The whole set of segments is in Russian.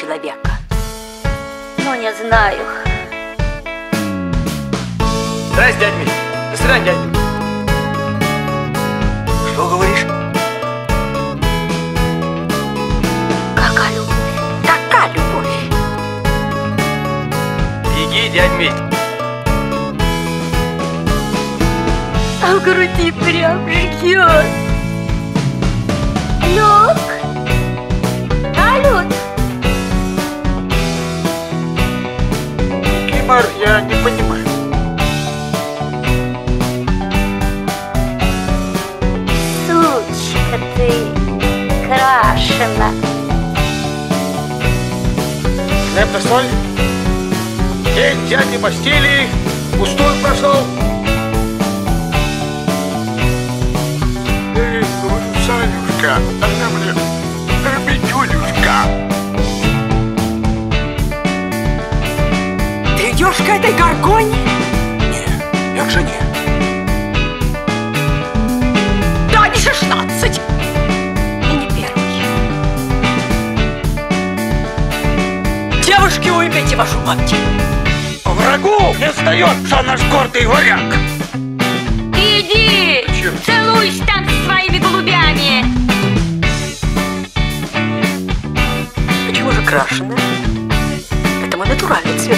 человека. Ну, не знаю. Здрасте, дядь Мить. До свидания, дядь Мить. Что говоришь? Какая любовь? Какая любовь? Беги, дядь Мить. А в груди прям жгет. Люк? Алло? Кимар, я не понимаю. Сучка ты крашена. Хлеб на соль. День дяди Бастилии пустую прошел. Эй, Санюшка, она мне Митюлюшка. Ты идешь к этой горгоне? Не, я к жене. Да, не 16. И не первый. Девушки, уймите вашу мать. Врагу не встает, что наш гордый варяг. Иди, Зачем? целуйся там со своими голубями. Почему же крашеная? Это мой натуральный цвет.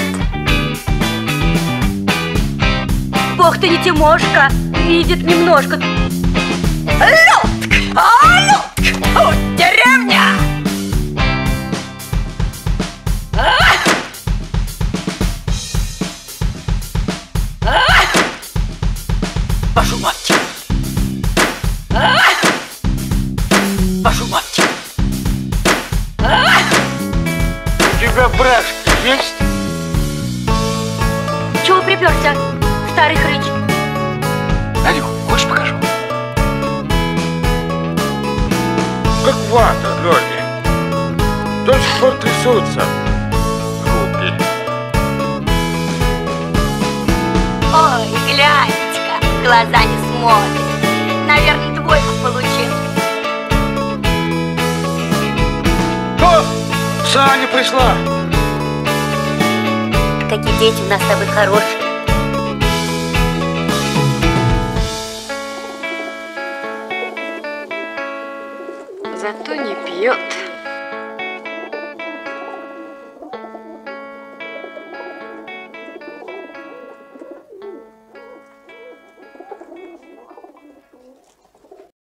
Бог ты не Тимошка, видит немножко. Людка! А, Людка! О, деревня! Вашу мать! Вашу мать! У тебя брат есть? Чего приперся, старый хрыч? Надю, хочешь покажу? Как вата, ноги. До сих пор трясутся руки. Ой, гляньте-ка, в глаза не смотрит. Наверное, двойку получил. О, Саня пришла. Какие дети у нас с тобой хорошие. Зато не пьет.